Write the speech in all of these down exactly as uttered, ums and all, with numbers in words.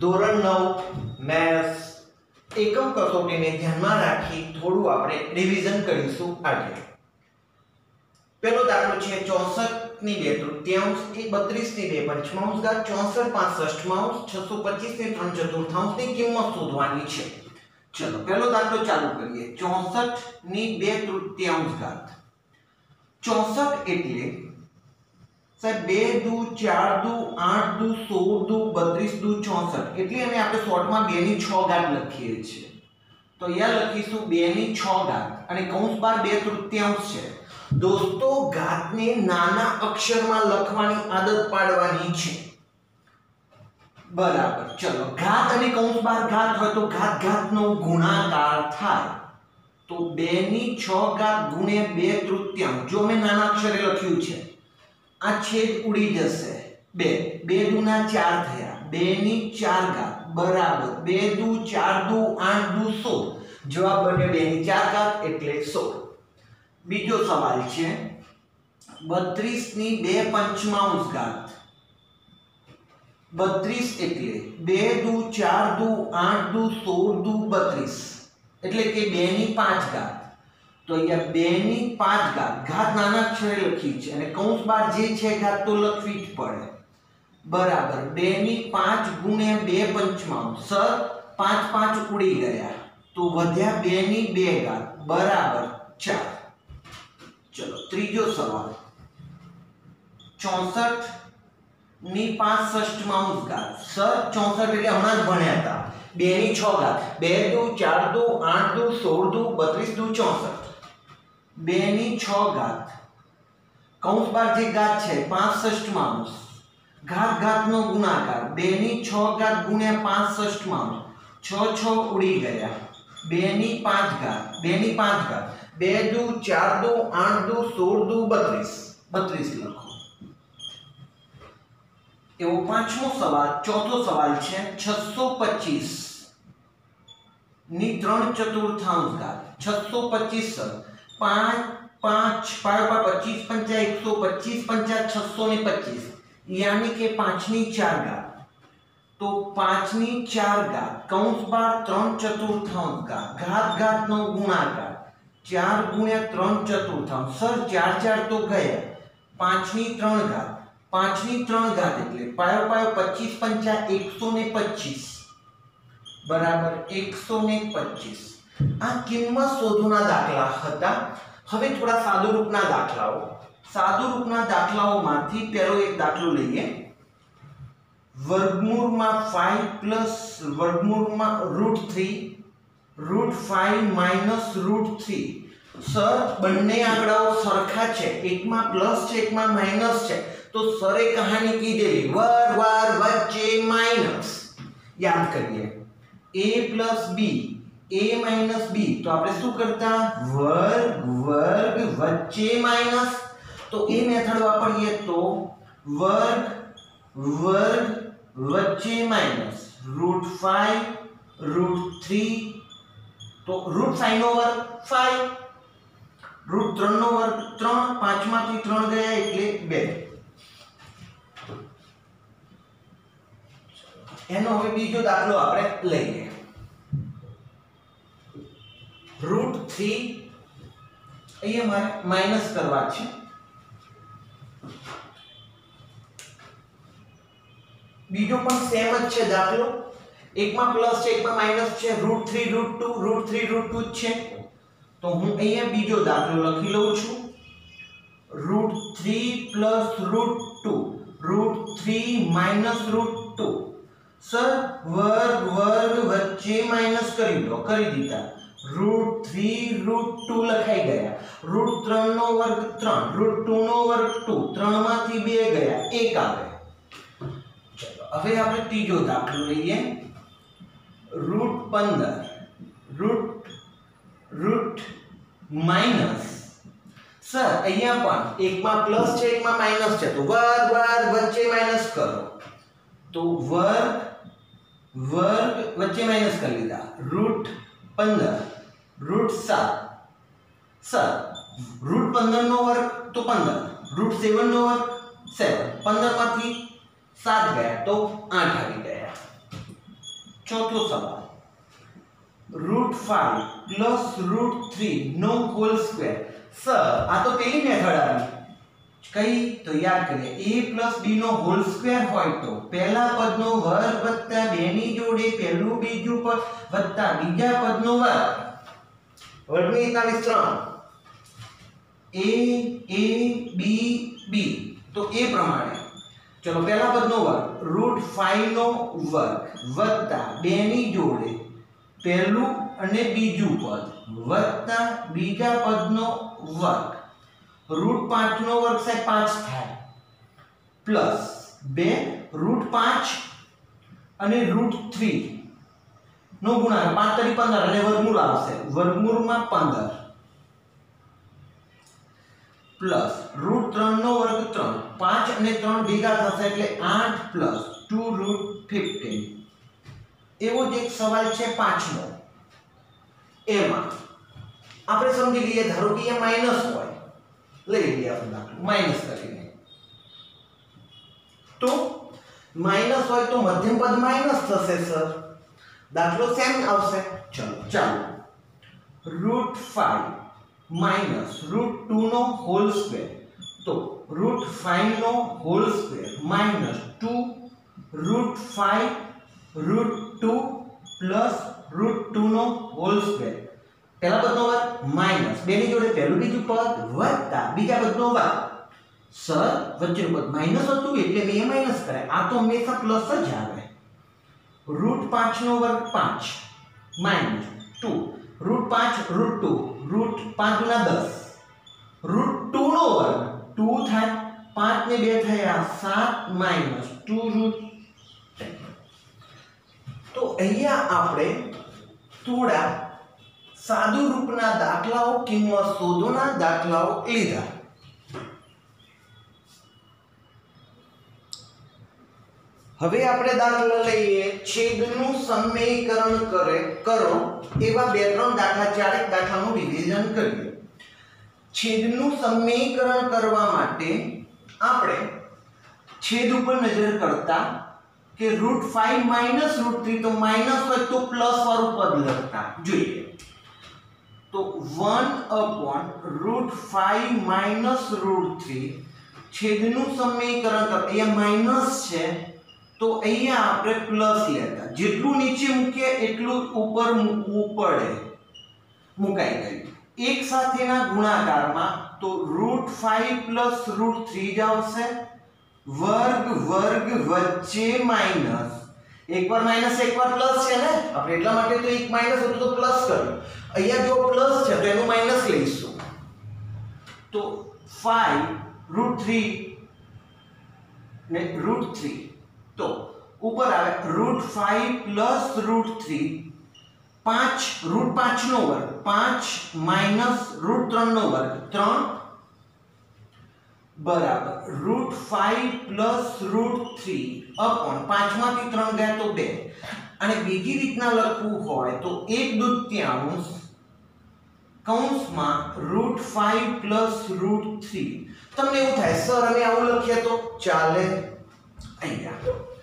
ધોરણ નવ મેથ્સ એકમ કસોટીને ધ્યાનમાં રાખી થોડું આપણે રિવિઝન કરીશું આજે. પહેલો દાખલો છે ચોસઠ ની બે તૃતીયાંશ એ બત્રીસ ની બે પંચમાંશ ઘાત ચોસઠ પાંચ ષષ્ઠમાંશ છસો પચીસ ની ત્રણ ચતુર્થાંશ ની કિંમત શોધવાની છે. ચલો પહેલો દાખલો ચાલુ કરીએ. ચોસઠ ની બે તૃતીયાંશ ઘાત. ચોસઠ એટલે સાહેબ બે દુ ચાર દુ આઠ દુ સોળ દુ બત્રીસ દુ ચોસઠ એટલે અમે આપણે શોર્ટમાં બે ની છ ઘાત લખીએ છીએ. તો અહીંયા લખીશું બે ની છ ઘાત અને કૌંસ બાર બે તૃતીયાંશ છે. દોસ્તો ઘાતને નાના અક્ષરમાં લખવાની આદત પાડવાની છે. બરાબર. ચલો ઘાત અને કૌંસ બાર ઘાત હોય તો ઘાત ઘાતનો ગુણાકાર થાય. તો બે ની છ ઘાત ગુણ્યા બે તૃતીયાંશ જો મેં નાના અક્ષરે લખ્યું છે આ છેદ ઉડી જશે. બે બે દુના ચાર થયા. બે ની ચાર ઘાત બરાબર બે દુ ચાર દુ આઠ દુ સોળ. જવાબ બને બે ની ચાર ઘાત એટલે સોળ. બીજો સવાલ છે બત્રીસ ની બે પંચમાંશ ઘાત. બત્રીસ એટલે બે દુ ચાર દુ આઠ દુ સોળ દુ બત્રીસ એટલે કે બે ની પાંચ ઘાત. તો અહીંયા બે ની પાંચ ઘાત ઘાત નાના અક્ષરે લખી છે અને કૌંસ બાર જે છે ઘાત તો લખવી જ પડે. બરાબર બે ની પાંચ ગુણ્યા બે પંચમાંશ સર પાંચ પાંચ ઉડી ગયા તો વધ્યા બે ની બે ઘાત બરાબર ચાર. ચલો ત્રીજો સવાલ ચોસઠ ની પાંચ ષષ્ઠમાંશ ઘાત. સર ચોસઠ એટલે હમણાં જ ભણ્યા હતા. બે ની છ ઘાત બે દુ ચાર દુ આઠ દુ સોળ દુ બત્રીસ દુ ચોસઠ. બે ની છ ઘાત કૌંસ બાર જે ઘાત છે પાંચ ષષ્ઠમાંશ ઘાત ઘાતનો ગુણાકાર. બે ની છ ઘાત ગુણ્યા પાંચ ષષ્ઠમાંશ છ છ ઉડી ગયા. બે ની પાંચ ઘાત બે ની પાંચ ઘાત બે દુ ચાર દુ આઠ દુ સોળ દુ બત્રીસ બત્રીસ લખો. એવો પાંચમો સવાલ ચોથો સવાલ છે છસો પચીસ ની ત્રણ ચતુર્થાંશ ઘાત. છસો પચીસ પાંચ પાંચ પાંચ પચીસ પંચા એકસો પચીસ પંચા છસો ને પચીસ यानी કે પાંચ ની ચાર ઘાત. તો પાંચ ની ચાર ઘાત કૌંસ બાર ત્રણ ચતુર્થાંશ ઘાત ઘાત ઘાતનો ગુણાકાર ચાર ગુણ્યા ત્રણ ચતુર્થાંશ. સર ચાર ચાર તો ગયા. પાંચ ની ત્રણ ઘાત પાંચ ની ત્રણ ઘાત એટલે પાયો પાયો પચીસ પંચા એકસો ને પચીસ બરાબર એકસો ને પચીસ. આ કિંમત શોધવાના દાખલા હતા. હવે થોડા સાદુરૂપના દાખલાઓ. સાદુરૂપના દાખલાઓમાંથી પહેલો એક દાખલો લઈએ. વર્ગમૂળમાં પાંચ પ્લસ વર્ગમૂળમાં રૂટ ત્રણ રૂટ પાંચ માઈનસ રૂટ ત્રણ. સર બંને આંકડાઓ સરખા છે. એકમાં પ્લસ છે એકમાં માઈનસ છે. તો સરે કહાની કીધેલી વર્ગ વર્ગ વચ્ચે માઈનસ. યાદ કરીએ a plus b a minus b. તો આપણે શું કરતા વર્ગ વર્ગ વચ્ચે માઈનસ. તો એ મેથડ વાપરીએ તો વર્ગ વર્ગ વચ્ચે માઈનસ રૂટ પાંચ રૂટ ત્રણ. તો રૂટ પાંચ નો વર્ગ પાંચ રૂટ ત્રણ નો વર્ગ ત્રણ. પાંચ માંથી ત્રણ ગયા એટલે બે. એનો હવે બીજો દાખલો આપણે લઈએ. રૂટ ત્રણ અહીંયા મારે માઈનસ કરવા છે. બીજો પણ સેમ જ છે દાખલો. એકમાં પ્લસ છે એકમાં માઈનસ છે. રૂટ ત્રણ રૂટ બે રૂટ ત્રણ રૂટ બે છે. તો હું અહીંયા બીજો દાખલો લખી લઉં છું. રૂટ ત્રણ પ્લસ રૂટ બે રૂટ ત્રણ માઈનસ રૂટ બે. સર વર્ગ વર્ગ વચ્ચે માઈનસ કરી દો. કરી દીધા. રૂટ ત્રણ રૂટ બે લખાઈ ગયા. રૂટ ત્રણ નો વર્ગ ત્રણ રૂટ બે નો વર્ગ બે. ત્રણ માંથી બે ગયા એક આવે. ચલો હવે આપણે ત્રીજો દાખલો લઈએ. રૂટ પંદર રૂટ રૂટ માઈનસ. સર અહીંયા પણ એકમાં પ્લસ છે એકમાં માઈનસ છે. તો વર્ગ વર્ગ વચ્ચે માઈનસ કરો. તો વર્ગ વર્ગ વચ્ચે માઈનસ કરી લીધા. રૂટ પંદર રૂટ સાત. સર રૂટ પંદર નો વર્ગ તો પંદર રૂટ સેવન નો વર્ગ સેવન. પંદર માંથી સાત ગયા તો આઠ આવી ગયા. चौथो सवाल root five plus root three नो होल स्क्वायर। सर आ तो पहली मेथड आई कई तो याद करिए a प्लस b नो होल स्क्वायर होय तो पहला पद नो वर्ग वत्ता બે ની જોડે પહેલું બીજું પદ વત્તા બીજા પદ નો વર્ગ વર્ગની એકતાલીસ ત્રણ a a b b तो ए प्रमाणे चलो पहला पद नो वर्ग रूट फाइव नो वर्ग वत्ता બે ની જોડે પહેલું અને બીજું પદ વત્તા બીજા પદનો વર્ગ रूट पांच નો વર્ગ સાહેબ पांच થાય પ્લસ બે रूट पांच અને रूट थ्री નો ગુણાકાર पांच તરી पंद्रह અને વર્ગમૂળ આવશે વર્ગમૂળમાં पंद्रह પ્લસ रूट तीन નો વર્ગ तीन पांच અને तीन ભેગા થશે એટલે आठ પ્લસ टू रूट पंद्रह એવો જ એક સવાલ છે પાંચમો એમાં આપણે સમજી લઈએ ધારો કે એ માઈનસ હોય લઈ લઈએ આપણે દાખલો માઈનસ કરીને તો માઈનસ હોય તો મધ્યમ પદ માઈનસ થશે સર દાખલો સેમ આવશે ચલો ચાલો root five minus root two नो होल स्क्वायर तो रूट फाइव नो whole square minus two root five root two plus root two नो होल स्क्वायर पहला पदनो वर्ग माइनस બે ની જોડે પહેલું બીજું પદ વત્તા બીજા પદનો વર્ગ સર વચ્ચેનું પદ માઈનસ હતું એટલે મેં માઈનસ કરાય આ તો હંમેશા પ્લસ જ આવે रूट पांच નો વર્ગ पांच माइनस टू रूट पांच रूट टू रूट पांच गुना दस रूट टू નો વર્ગ टू થાય पांच ने બે થયા सात माइनस टू रूट तो અહીંયા આપણે થોડા साधु रूपना दाखलाओ किंमत शोधोना दाखलाओ लीधा હવે આપણે દાખલા લઈએ છેદનું સમીકરણ કરે કરો એવા બે ત્રણ દાખલા ચાર એક દાખલાનું રિવિઝન કરીએ છેદનું સમીકરણ કરવા માટે આપણે છેદ ઉપર નજર કરતા કે root five minus root three तो माइनस હોય તો પ્લસ વાળું પદ લખતા જોઈએ तो one upon root five minus root three छेदનું સમીકરણ કર અહીંયા માઈનસ છે તો અહીંયા આપણે પ્લસ લેતા જેટલું નીચે મૂકીએ એટલું ઉપર મૂકવું પડે મુકાઈ ગયું એક સાથેના ગુણાકારમાં તો root five plus root three જ આવશે વર્ગ વર્ગ વચ્ચે માઈનસ एक बार माइनस एक बार प्लस છે ને આપણે એટલા માટે તો એક માઈનસ હતું તો પ્લસ કર્યું અહીંયા જો પ્લસ છે તો એનું માઈનસ લઈશું તો फाइव रूट थ्री ને रूट थ्री तो ऊपर આવે root five plus root three पांच रूट पांच નો વર્ગ पांच माइनस रूट तीन નો વર્ગ तीन बराबर root five plus root three upon पांच मांथी तीन गया तो બે અને બીજી રીતના લખવું હોય તો એક દૂતીયાંશ કૌંસમાં root five plus root three તમને એવું થાય સર અમે આવું લખીએ તો ચાલે અહીંયા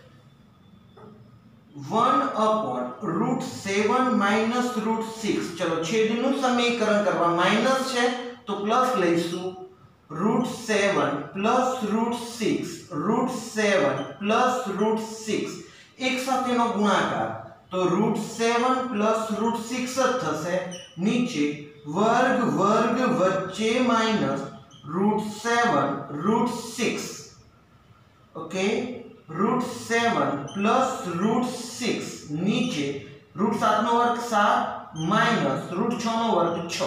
one upon root seven minus root six चलो छेदનું સમીકરણ કરવા માઈનસ છે તો પ્લસ લઈશું root seven plus root six root seven plus root six एक સાથેનો ગુણાકાર तो root seven plus root six જ થશે નીચે વર્ગ વર્ગ વચ્ચે minus root seven root six okay root seven plus root six नीचे रूट सात નો વર્ગ सात माइनस रूट छ નો વર્ગ छ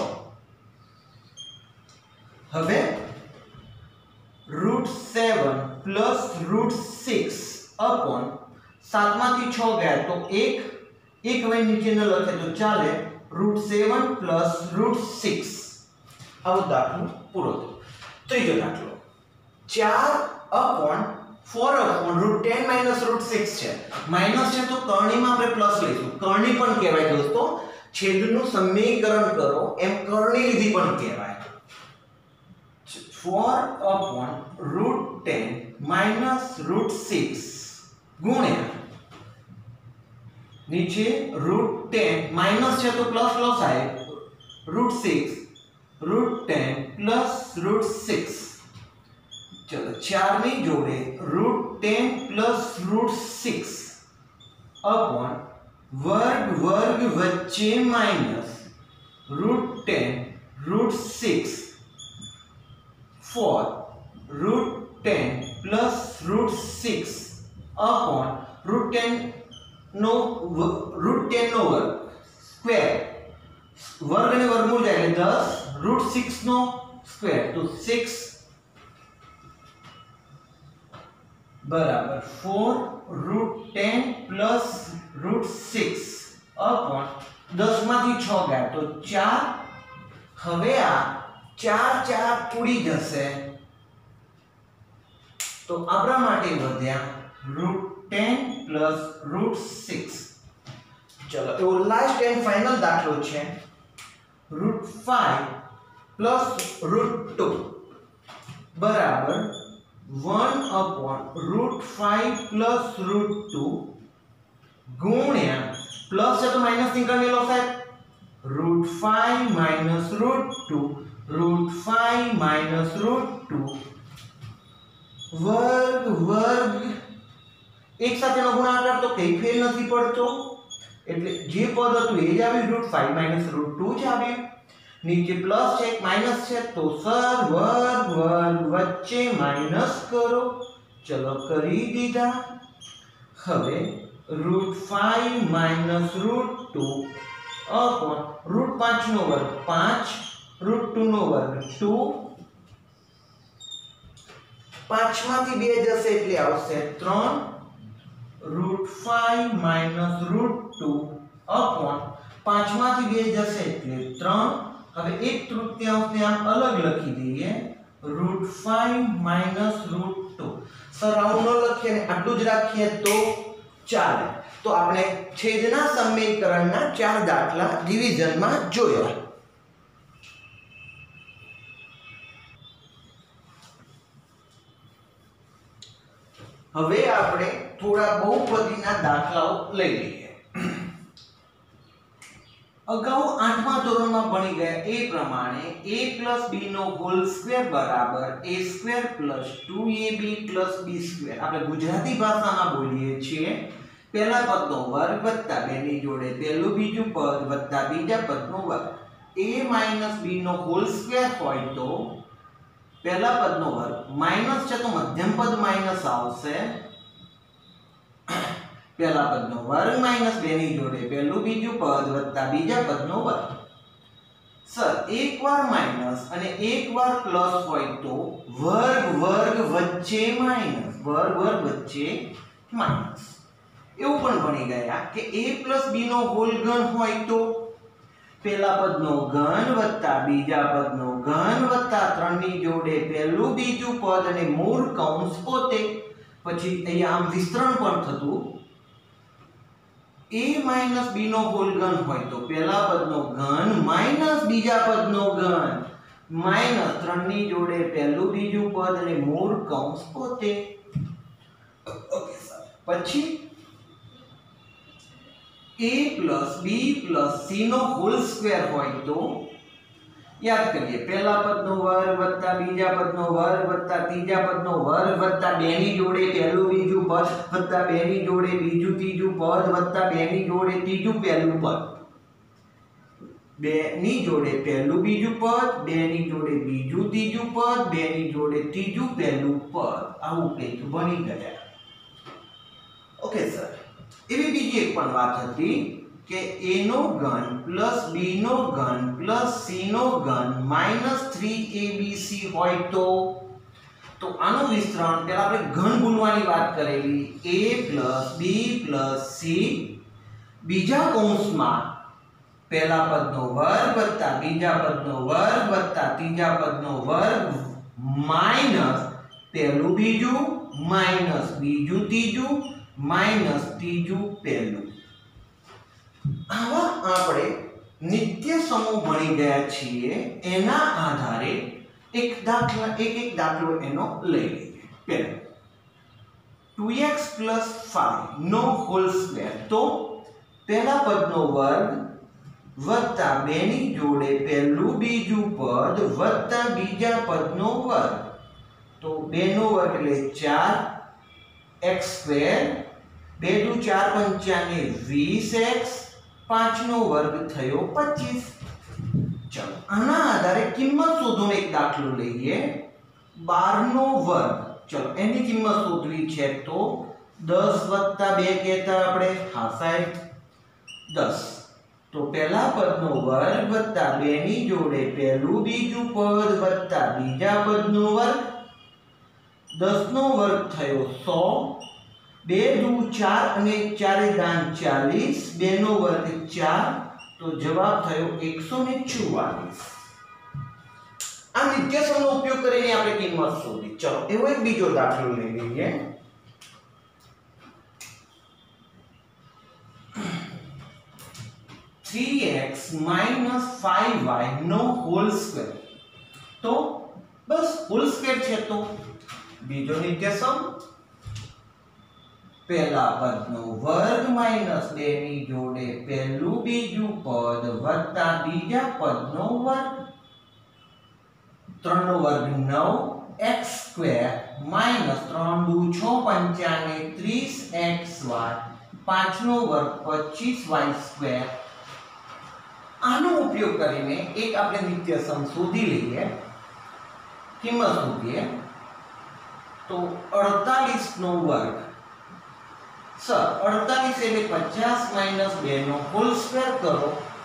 હવે root seven plus root six upon सात मांथी छ गया तो एक एक હવે નીચે ન લખે તો ચાલે root seven plus root six આવો દાખલો પૂરો થયો ત્રીજો દાખલો चार upon four upon root ten minus root six है माइनस है तो करणी में આપણે પ્લસ લઈશું કરણી પણ કહેવાય દોસ્તો છેદનું સમીકરણ કરો એમ કરણી લીધી પણ કહેવાય four upon root ten minus root six गुण્યા नीचे रूट टेन माइनस है तो प्लस प्लस आए root six root ten plus root six. चलो चार नहीं जोड़े root ten plus root six upon वर्ग वर्ग वच्चे minus root ten root six four root ten plus root six upon root ten नो रूट टेन नो वर्ग स्क्वेर वर्ग ने वर्गमूल जाए दस रूट सिक्स नो स्क्वेर तो सिक्स बराबर four root ten plus root six upon दस मांथी छ गया तो चार। हवे आ चार चार उड़ी जશે तो आपरा माटे વધ્યા root ten plus root six. चलो तो लास्ट एंड फाइनल दाखलो छे root five plus root two बराबर one upon root five plus root two गुण्या प्लस है तो माइनस निकलने लो साहब root five minus root two root five minus root two वर्ग वर्ग एक साथे नो गुणाकार तो कई फेल नहीं पड़तो એટલે જે પદ હતું એ જ આવ્યું root five minus root two જ આવ્યું नीचे प्लस છે माइनस છે तो सर वर्ग वर्ग वच्चे माइनस करो। चलो करी दीधा। હવે root five minus root two upon root पांच नो वर्ग पांच रूट टू नो वर्ग टू पांच मांथी बे जશે એટલે આવશે ત્રણ root five minus root two upon पांच मांथी बे जશે એટલે ત્રણ। હવે એક તૃતીયાંશ ને આમ અલગ લખી દઈએ root five minus root two sir આવું ન લખીએ ને આટલું જ રાખીએ તો ચાલે। તો આપણે છેદના સમીકરણના ચાર દાખલા ડિવિઝનમાં જોયા। હવે આપણે થોડા બહુપદીના દાખલાઓ લઈ લઈએ। અગાઉ આઠમા ધોરણમાં ભણી ગયા એ પ્રમાણે a + b નો હોલ સ્ક્વેર બરાબર a square + two A B + b square. આપણે ગુજરાતી ભાષામાં બોલીએ છીએ પહેલા પદનો વર્ગ વત્તા બેની જોડે પહેલું બીજું પદ વત્તા બીજા પદનો વર્ગ। a - b નો હોલ સ્ક્વેર હોય તો પહેલા પદનો વર્ગ માઈનસ છે તો મધ્યમ પદ માઈનસ આવશે પહેલા પદનો વર્ગ માઈનસ બેની જોડે પહેલું બીજું પદ વત્તા બીજા પદનો વર્ગ। સર એકવાર માઈનસ અને એકવાર પ્લસ હોય તો વર્ગ વર્ગ વચ્ચે માઈનસ વર્ગ વર્ગ વચ્ચે માઈનસ। એવું પણ ભણી ગયા કે a + b નો હોલ ઘન હોય તો પહેલા પદનો ઘન વત્તા બીજા પદનો ઘન વત્તા ત્રણ ની જોડે પહેલું બીજું પદ અને મૂળ કૌંસ પોતે પછી અહીંયા આમ વિસ્તરણ પણ થતું a - b નો હોલ ઘન હોય તો પહેલા પદનો ઘન માઈનસ બીજા પદનો ઘન માઈનસ ત્રણ ની જોડે પહેલું બીજું પદ અને મૂળ કૌંસ પોતે। ઓકે સર પછી a plus b plus c નો હોલ સ્ક્વેર હોય તો યાદ કરીએ પહેલા પદનો વર્ગ વત્તા બીજા પદનો વર્ગ વત્તા ત્રીજા પદનો વર્ગ વત્તા બે ની જોડે પહેલું બીજું પદ વત્તા બે ની જોડે બીજું ત્રીજું પદ વત્તા બે ની જોડે ત્રીજું પહેલું પદ બે ની જોડે પહેલું બીજું પદ બે ની જોડે બીજું ત્રીજું પદ બે ની જોડે ત્રીજું પહેલું પદ આવું કંઈક બની ગયા। ઓકે સર એવી બીજી એક પણ વાત હતી કે a નો ઘન પ્લસ b નો ઘન પ્લસ c નો ઘન minus three A B C હોય તો તો આનું વિસ્તરણ પહેલા આપણે ઘન ગુણવાની વાત કરેલી a plus b plus c બીજા કૌંસમાં પહેલા પદનો વર્ગ વત્તા બીજા પદનો વર્ગ વત્તા ત્રીજા પદનો વર્ગ માઈનસ પહેલું બીજું માઈનસ બીજું ત્રીજું माइनस तीजू पहलू। आवा આપણે નિત્ય સમૂહ ભણી ગયા છીએ એના આધારે એક દાખલા એક એક દાખલો એનો લઈ લઈએ। પહેલો टू एक्स + फाइव નો હોલ સ્ક્વેર तो પહેલા પદનો વર્ગ વત્તા બે ની જોડે પહેલું બીજું પદ વત્તા બીજા પદનો વર્ગ, તો બે નો વર્ગ એટલે ચાર x સ્ક્વેર, બે દુ ચાર પંચાને વીસ એક્સ, પાંચ નો વર્ગ થયો પચીસ. ચલો આના આધારે કિંમત શોધોનો એક દાખલો લઈએ. બાર નો વર્ગ, ચલો એની કિંમત શોધવી છે તો દસ વત્તા બે કહેતા આપણે હા સાહેબ દસ, તો પહેલા પદનો વર્ગ વત્તા બે ની જોડે પહેલું બીજું પદ વત્તા બીજા પદનો વર્ગ, દસ નો વર્ગ થયો સો, બે દુ ચાર અને ચારે દાન ચાલીસ, બે નો વર્ગ ચાર, તો જવાબ થયો એકસો ચુમ્માલીસ. આ નિત્યસમનો ઉપયોગ કરીને આપણે કિંમત શોધી. ચલો એવો એક બીજો દાખલો લઈ લઈએ. Three x minus five y નો હોલ સ્ક્વેર, તો બસ હોલ સ્ક્વેર છે તો બીજો નિત્યસમ પહેલા પદનો વર્ગ માઈનસ બે ની જોડે પહેલું બીજું પદ વત્તા બીજા પદનો વર્ગ, ત્રણ નો વર્ગ નવ x સ્ક્વેર માઈનસ ત્રણ દુ છ પંચાને ત્રીસ એક્સ વાય, પાંચ નો વર્ગ પચીસ વાય સ્ક્વેર. આનો ઉપયોગ કરીને એક આપણે નિત્યસમ શોધી લઈએ. કિંમત શોધીએ તો અડતાલીસ નો વર્ગ, સર અડતાલીસ એટલે પચાસ માઈનસ બે નો હોલ સ્ક્વેર કરો,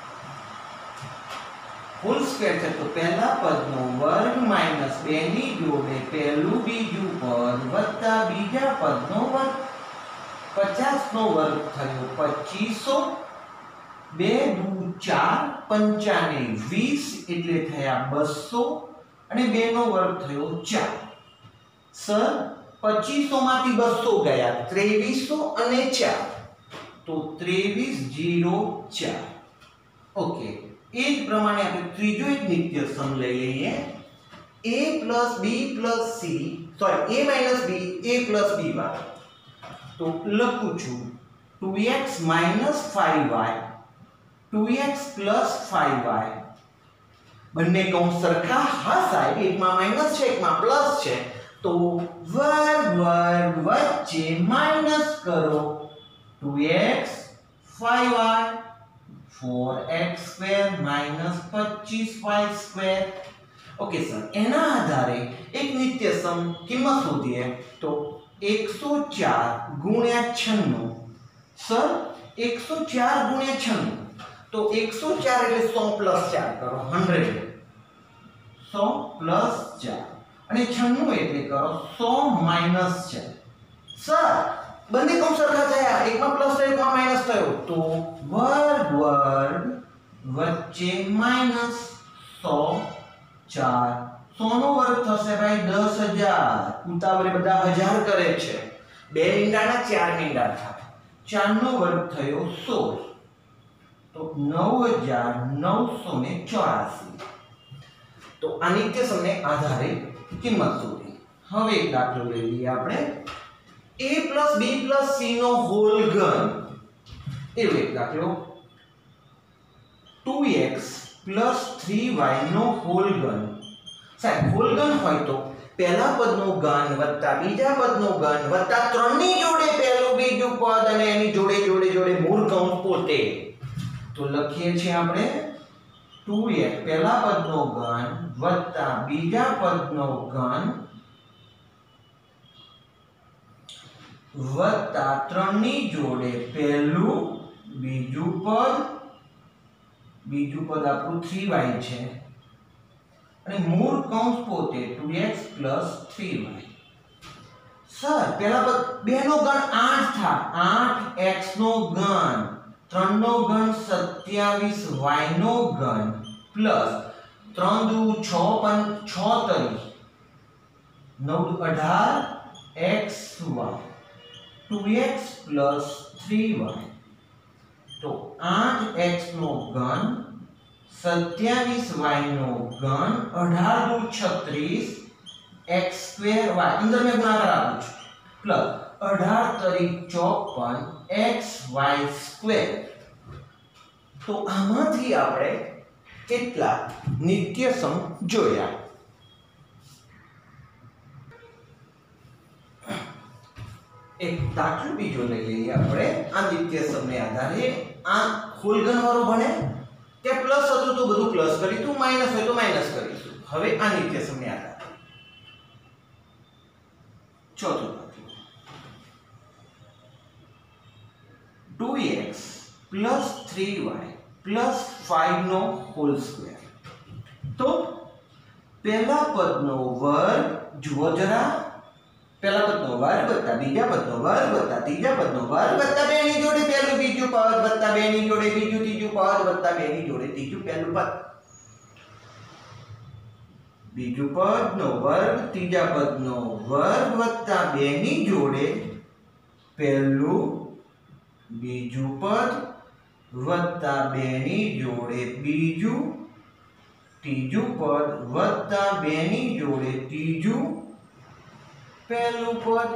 હોલ સ્ક્વેર છે તો પહેલા પદનો વર્ગ માઈનસ બે ની જોડે પહેલું બીજું પદ વત્તા બીજા પદનો વર્ગ, પચાસ નો વર્ગ થયો પચીસો, બે દુ ચાર પંચાને વીસ એટલે થયા બસો અને બે નો વર્ગ થયો ચાર. સર પચીસો માંથી બસો ગયા, ત્રેવીસો અને ચાર, તો ત્રેવીસ જીરો ચાર. ઓકે, એ જ પ્રમાણે આપણે ત્રીજો એક નિત્યસમ લઈ લઈએ. a plus b plus c, sorry a minus b, a plus b y, તો લખું છું two x minus five y, two x plus five y. બંને કૌંસ સરખા? હા સાહેબ, એકમાં માઈનસ છે એકમાં પ્લસ છે, તો વર્ગ વર્ગ વચ્ચે માઈનસ કરો, two x five y, four x square minus પચીસ વાય સ્ક્વેર. ઓકે સર, એના આધારે એક નિત્યસમ કિંમત શોધીએ તો એકસો ચાર ગુણ્યા છન્નું. સર એકસો ચાર ગુણ્યા છન્નું, તો એકસો ચાર એટલે સો પ્લસ ચાર કરો, હંડ્રેડ, સો પ્લસ ચાર, અને છન્નું એટલે કરો સો માઈનસ ચાર. સર બંને કૌંસ સરખા થયા, એકમાં પ્લસ થયો એકમાં માઈનસ થયો, તો વર્ગ વર્ગ વચ્ચે માઈનસ સો ચાર, સો નો વર્ગ થશે ભાઈ દસ હજાર. ઉતાવળે બધા હજાર કરે છે, બે મીંડાના ચાર મીંડા થાય, ચાર નો વર્ગ થયો સોળ, તો નવ હજાર નવસો ને ચોરાસી. તો આ નિત્યસમને આધારે કિંમત શોધી. હવે એક દાખલો લઈ લઈએ આપણે. a plus b plus c નો હોલ ઘન, એવો એક દાખલો. Two x plus three y નો હોલ ઘન. સાહેબ હોલ ઘન હોય તો પહેલા પદનો ઘન વત્તા બીજા પદનો ઘન વત્તા ત્રણ ની જોડે પહેલું બીજું પદ અને એની જોડે જોડે જોડે મૂળ કૌંસ પોતે, તો લખીએ છીએ આપણે ટુ એક્સ પહેલા પદનો ઘન વત્તા બીજા પદનો ઘન વત્તા ત્રણ ની જોડે પહેલું બીજું પદ, બીજું પદ આપણું થ્રી વાય છે, અને મૂળ કૌંસ પોતે two x plus three y. Sir પહેલા પદ બે નો ઘન આઠ થાય, આઠ એક્સ નો ઘન, ત્રણ નો ઘન સત્યાવીસ વાય નો ઘન પ્લસ ત્રણ દુ છ પંચ છોતેર, નવ દુ અઢાર x y, two x plus three y. તો આઠ એક્સ નો ઘન, સત્યાવીસ વાય નો ઘન, અઢાર દુ છત્રીસ, એક્સ સ્ક્વેર વાય અંદર મેં ગુણાકાર આપું છું, પ્લસ અઢાર તરી ચોપન એક્સ વાય સ્ક્વેર. તો આમાંથી આપણે કેટલા નિત્યસમ જોયા. એક દાખલો બીજો લઈ લઈએ આપણે. આ નિત્યસમને આધારે આ હોલગન વાળો ભણે ત્યાં પ્લસ હતું તો બધું પ્લસ કરીશું, માઈનસ હોય તો માઈનસ કરીશું. હવે આ નિત્યસમને આધારે ચોથો દાખલો two x plus three y plus five નો હોલ સ્ક્વેર. તો પહેલા પદનો વર્ગ જુઓ જરા, પહેલા પદનો વર્ગ વત્તા બીજા પદનો વર્ગ વત્તા ત્રીજા પદનો વર્ગ વત્તા બે ની જોડે પહેલું બીજું પદ વત્તા બે ની જોડે બીજું ત્રીજું પદ વત્તા બે ની જોડે ત્રીજું પહેલું પદ. બીજું પદનો વર્ગ ત્રીજા પદનો વર્ગ વત્તા બે ની જોડે પહેલું બીજું પદ વત્તા બે ની જોડે બીજું ત્રીજું પદ વત્તા બે ની જોડે ત્રીજું પહેલું પદ.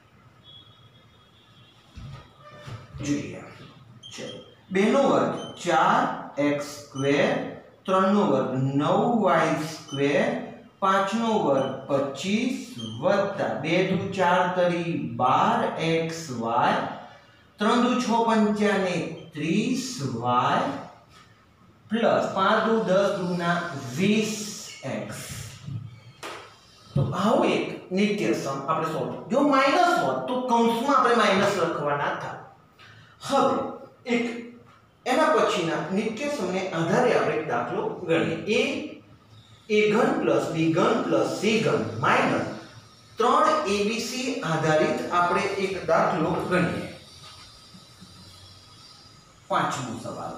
જોઈએ ચલો. બે નો વર્ગ ચાર એક્સ સ્ક્વેર, ત્રણ નો વર્ગ નવ વાય સ્ક્વેર, પાંચ નો વર્ગ પચીસ વત્તા બે દુ ચાર તરી બાર એક્સ વાય, ત્રણ દુ છ પંચાને ત્રીસ વાય પ્લસ પાંચ દુ દસ દુના વીસ એક્સ. તો આવો એક નિત્યસમ આપણે સોલ્વ. જો માઈનસ હોત તો કૌંસમાં આપણે માઈનસ લખવાના હતા. હવે એક એના પછીના નિત્યસમને આધારે આપણે એક દાખલો ગણીએ. a a ઘન પ્લસ b ઘન પ્લસ c ઘન માઈનસ ત્રણ abc આધારિત આપણે એક દાખલો ગણીએ. પાંચમો સવાલ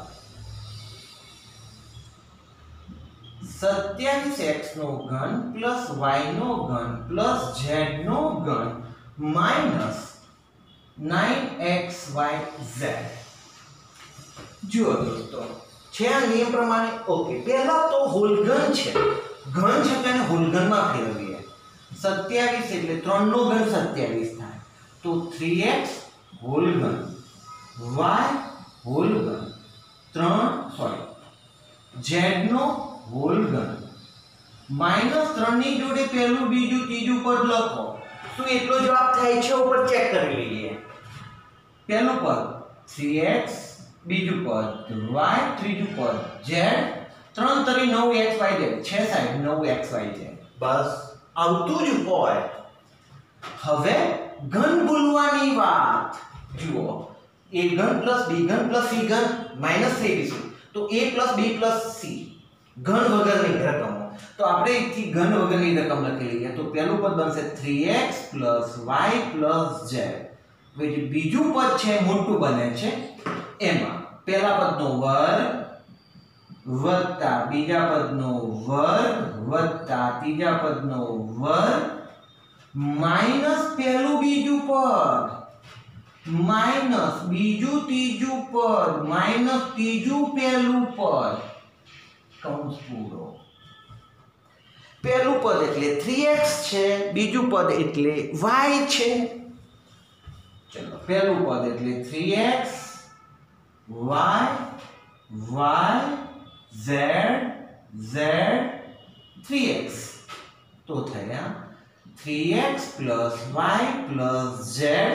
સત્યાવીસ એક્સ નો ઘન પ્લસ વાય નો ઘન પ્લસ ઝેડ નો ઘન minus nine x y z. જુઓ દોસ્તો, છે આ નિયમ પ્રમાણે. ઓકે, પહેલા તો હોલઘન છે, ઘન છે એટલે એને હોલઘનમાં ફેરવીએ. સત્યાવીસ એટલે ત્રણ નો ઘન સત્યાવીસ થાય તો થ્રી એક્સ હોલઘન વાય હોલઘન ત્રણ સોરી ઝેડ નો હોલઘન માઈનસ ત્રણ ની જોડે પહેલું બીજું ત્રીજું પદ લખો. શું એટલો જવાબ થાય છે? ઉપર ચેક કરી લઈએ. પહેલું પદ થ્રી એક્સ, બીજું પદ y, ત્રીજું પદ z, ત્રણ તરી નવ એક્સ વાય ઝેડ છે સાહેબ, નવ એક્સ વાય ઝેડ. બસ આવતું જ હોય. હવે ઘન ભૂલવાની વાત જુઓ. a ઘન પ્લસ b ઘન પ્લસ c ઘન માઈનસ થ્રી b c તો a plus b plus c ઘન વગરની રકમો. તો આપણે અહીંથી ઘન વગરની રકમ લખી લઈએ. તો પહેલું પદ બનશે three x plus y plus z. હવે જે બીજું પદ છે મોટું બને છે એમાં પહેલા પદનો વર્ગ વત્તા બીજા પદનો વર્ગ વત્તા ત્રીજા પદનો વર્ગ માઈનસ પહેલું બીજું પદ માઈનસ બીજું ત્રીજું પદ માઈનસ ત્રીજું પહેલું પદ કૌંસ પૂરો. પહેલું પદ એટલે થ્રી એક્સ છે, બીજું પદ એટલે y છે. ચલો, પહેલું પદ એટલે three x y y z z three x તો થયા three x plus y plus z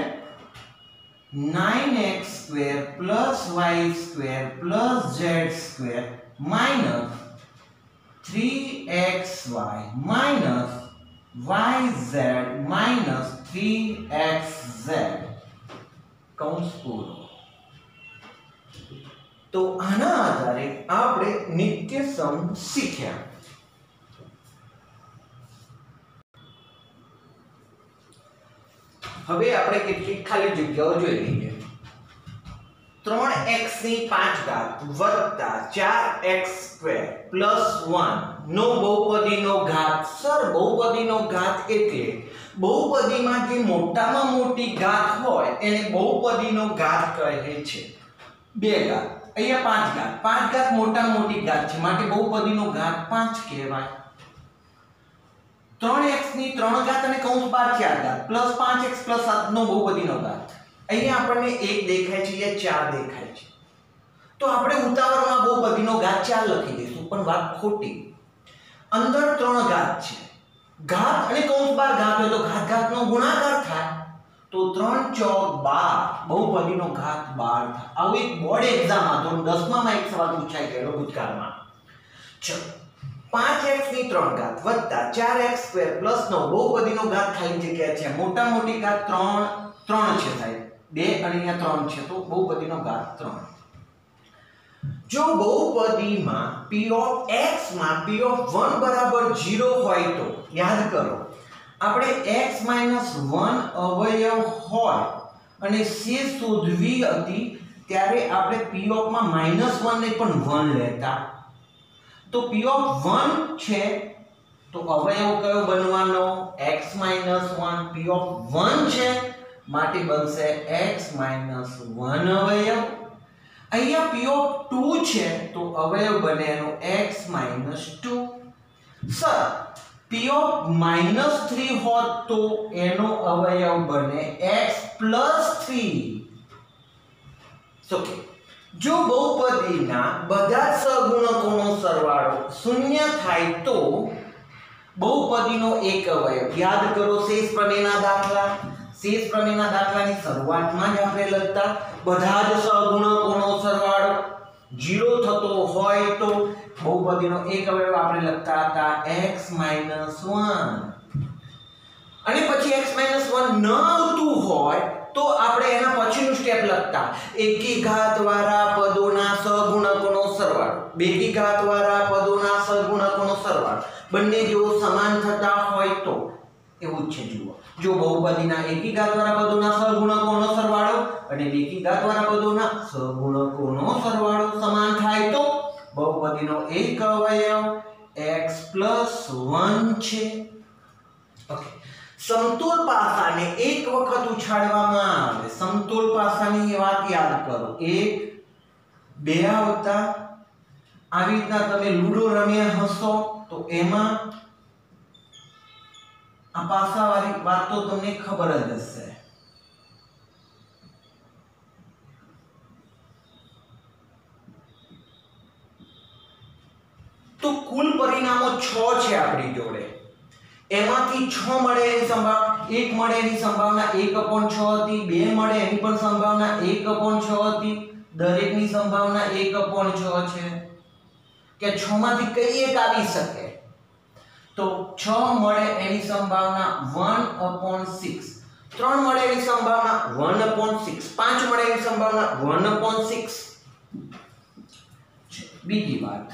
nine x square plus y square plus z square minus three x y minus yz minus three x z કૌંસ પૂરો. તો આના આધારે આપણે નિત્યસમ શીખ્યા. હવે આપણે કેટલીક ખાલી જગ્યાઓ જોઈ લઈએ. ત્રણ એક્સ ની પાંચ ઘાત વત્તા ચાર એક્સ સ્ક્વેર પ્લસ વન નો બહુપદીનો ઘાત. સર, બહુપદીનો ઘાત એટલે બહુપદીમાં જે મોટામાં મોટી ઘાત હોય એને બહુપદીનો ઘાત કહે છે. બે ઘાત, અહીંયા પાંચ ઘાત. પાંચ ઘાત મોટા મોટી ઘાત છે માટે બહુપદીનો ઘાત પાંચ કહેવાય. ત્રણ એક્સ ની ત્રણ ઘાત અને કૌંસ બાર ચાર ઘાત પ્લસ પાંચ એક્સ પ્લસ સાત નો બહુપદીનો ઘાત. અહીંયા આપણને એક દેખાય છે, અહીંયા ચાર દેખાય છે. તો તો આપણે ઉતાવળમાં બહુપદીનો ઘાત ચાર લખી દઈશું, પણ વાત ખોટી. અંદર ત્રણ ઘાત છે. ઘાત અને કૌંસ બાર ઘાત હોય તો ઘાત ઘાતનો ગુણાકાર થાય, તો ત્રણ ચોક બાર, બહુપદીનો ઘાત બાર થાય. આવું એક બોર્ડ એક્ઝામમાં ધોરણ દસ માં એક સવાલ પૂછાઈ ગયેલો ભૂતકાળમાં. ચલો, પાંચ એક્સ ની ત્રણ ઘાત વત્તા ચાર એક્સ સ્ક્વેર પ્લસ નવ, બહુપદીનો ઘાત ખાલી જગ્યા છે, મોટા મોટી ઘાત ત્રણ ત્રણ છે સાહેબ, બે અને અહીંયા ત્રણ છે, તો બહુપદીનો ઘાત ત્રણ. જો બહુપદીમાં p of x માં p of one બરાબર zero હોય તો યાદ કરો, આપણે x વન અવયવ હોય અને c શોધવી હતી ત્યારે આપણે p of માં માઈનસ વન ને પણ વન લેતા. તો p of one છે તો અવયવ કયો બનવાનો? x one. p of one છે માટે બનશે x વન અવયવ. અહીંયા p of two છે તો અવયવ બને એનો x two. Sir p of three હોત તો એનો અવયવ બને x થ્રી. ઓકે, જો બહુપદીના બધા સહગુણકોનો સરવાળો શૂન્ય થાય તો બહુપદીનો એક અવયવ. યાદ કરો શેષ પ્રમેયના દાખલા. શેષ પ્રમેયના દાખલાની શરૂઆતમાં જ આપણે લખતા બધા જ સહગુણકોનો સરવાળો ઝીરો થતો હોય તો બહુપદીનો એક અવયવ આપણે લખતા હતા x વન. અને પછી x વન ન આવતું હોય તો આપણે એના પછીનું સ્ટેપ લખતા એકી ઘાત વાળા પદોના સહગુણકોનો સરવાળો. બેકી ઘાત વાળા પદોના સહગુણકોનો સરવાળો બંને જો સમાન થતા હોય તો. એવું જ છે, જુઓ, જો બહુપદીના એકી ઘાત વાળા પદોના સહગુણકોનો સરવાળો અને બેકી ઘાત વાળા પદોના સહગુણકોનો સરવાળો સમાન થાય તો બહુપદીનો એક અવયવ x વન છે. ઓકે, સમતોલ પાસાને એક વખત ઉછાળવામાં આવે. સમતોલ પાસાની વાત યાદ કરો, એક બે આવતા. આવી રીતના તમે લૂડો રમ્યા હશો તો એમાં આ પાસા વાળી વાત તો તમને ખબર જ હશે. તો કુલ પરિણામો છ છે આપણી જોડે. એમાંથી છ મળે એની સંભાવના, એક મળે એની સંભાવના એક અપોન છ હતી, બે મળે એની પણ સંભાવના એક અપોન છ હતી. દરેકની સંભાવના એક અપોન છ છે કે છ માંથી કઈ એક આવી શકે. તો છ મળે એની સંભાવના વન અપોન સિક્સ, ત્રણ મળે એની સંભાવના વન અપોન સિક્સ, પાંચ મળે એની સંભાવના વન અપોન સિક્સ. બીજી વાત,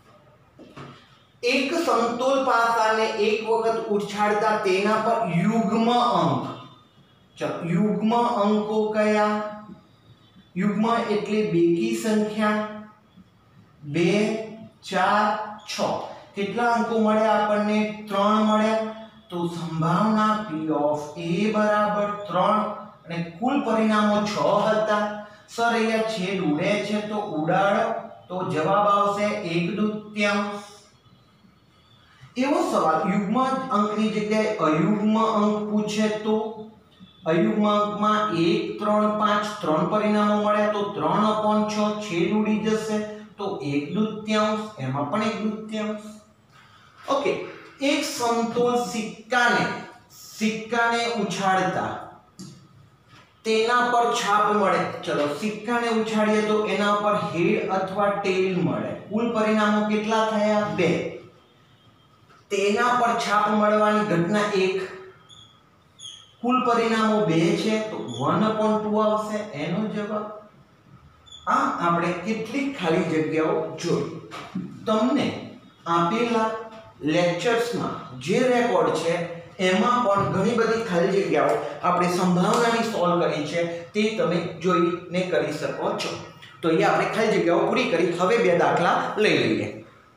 એક સમતોલ પાસાને એક વખત ઉછાળતા તેના પર યુગ્મ અંક. ચલો, યુગ્મ અંકો કયા? યુગ્મ એટલે બેકી સંખ્યા. બે, ચાર, છ. કેટલા અંકો મળ્યા આપણને? ત્રણ મળ્યા. તો સંભાવના p of a બરાબર ત્રણ અને કુલ પરિણામો છ હતા. સર અહીંયા છેદ ઉડે છે તો ઉડાડો, તો જવાબ આવશે એક દૂત્યાંશ. એવો સવાલ યુગ્મ અંકની જગ્યાએ અયુગ્મ અંક પૂછે તો અયુગ્મ અંકમાં એક, ત્રણ, પાંચ ત્રણ પરિણામો મળ્યા તો ત્રણ અપોન છ, છેદ ઉડી જશે તો એક દૂત્યાંશ, એમાં પણ એક દૂત્યાંશ. ઓકે, એક સમતોલ સિક્કાને સિક્કાને ઉછાળતા તેના પર છાપ મળે. ચલો, સિક્કાને ઉછાળીએ તો એના પર હેડ અથવા ટેલ મળે. કુલ પરિણામો કેટલા થયા? બે. તેના પર છાપ મળવાની ઘટના એક, કુલ પરિણામો બે છે તો વન અપોન ટુ આવશે એનો જવાબ. આ આપણે કેટલીક ખાલી જગ્યાઓ જોઈ. તમને આપેલા લેક્ચર્સમાં જે રેકોર્ડ છે એમાં પણ ઘણી બધી ખાલી જગ્યાઓ આપણે સંભાવનાની સોલ્વ કરી છે, તે તમે જોઈને કરી શકો છો. તો એ આપણે ખાલી જગ્યાઓ પૂરી કરી. હવે બે દાખલા લઈ લઈએ.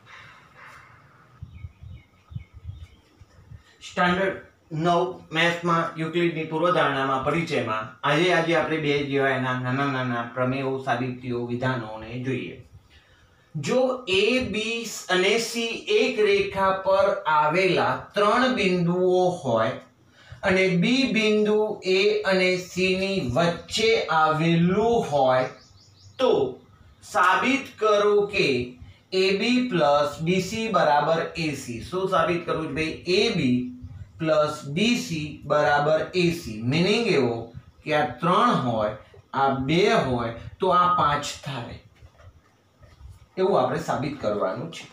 સ્ટાન્ડર્ડ નવ મેથ્સમાં યુક્લિડની પૂર્વધારણામાં પરિચયમાં આજે આજે આપણે બે જેવા એના નાના નાના પ્રમેયો, સાબિતીઓ, વિધાનોને જોઈએ. જો a b અને c એક રેખા પર આવેલા ત્રણ બિંદુઓ હોય અને b બિંદુ a અને c ની વચ્ચે આવેલું હોય તો साबित करो कि ए बी प्लस बीसी बराबर एसी। शू साबित करવું ભાઈ? ए बी प्लस बीसी बराबर एसी। मीनिंग एवो कि आ त्रण होय, आ बे होय तो आ पांच थाय, एवं आपणे साबित करवानुं छे।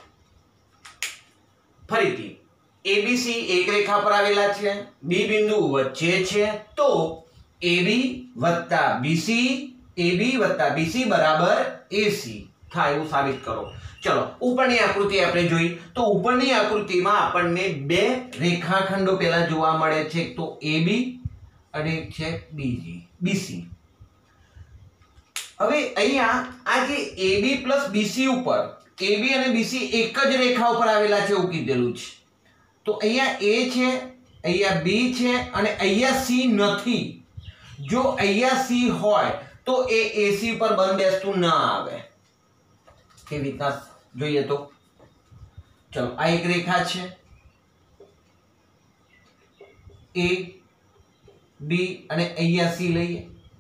फरीथी ए बी सी एक रेखा पर आवेला छे, बी बिंदु वच्चे छे, तो ए बी वत्ता बीसी, ए बी वत्ता बीसी बराबर एसी થાય એવું સાબિત કરો। ચલો ઉપરની આકૃતિ આપણે જોઈ તો ઉપરની આકૃતિમાં આપણને બે રેખાખંડો પહેલા જોવા મળે છે, એક તો એ બી અને એક છે બીજી બીસી। હવે અહીંયા આ જે એ બી પ્લસ બીસી ઉપર એ બી અને બીસી એક જ રેખા ઉપર આવેલા છે એવું કીધેલું છે, તો અહીંયા એ છે, અહીંયા બી છે અને અહીંયા સી નથી। જો અહીંયા સી હોય તો એ એસી પર બંધબેસતું ન આવે। કેવી રીતના જોઈએ તો ચલો આ એક રેખા છે એ બી અને અહીંયા સી લઈએ